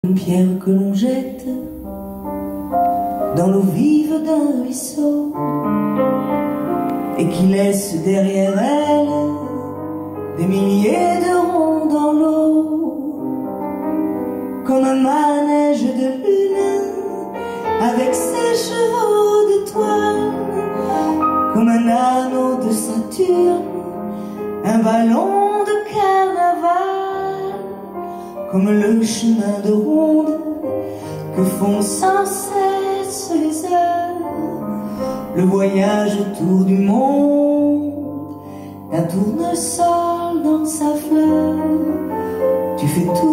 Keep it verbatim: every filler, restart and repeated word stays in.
Une pierre que l'on jette dans l'eau vive d'un ruisseau et qui laisse derrière elle des milliers de ronds dans l'eau, comme un manège de lune avec ses chevaux d'étoiles, comme un anneau de Saturne, un ballon de carnaval, comme le chemin de ronde que font sans cesse les heures, le voyage autour du monde d'un tournesol dans sa fleur. Tu fais tout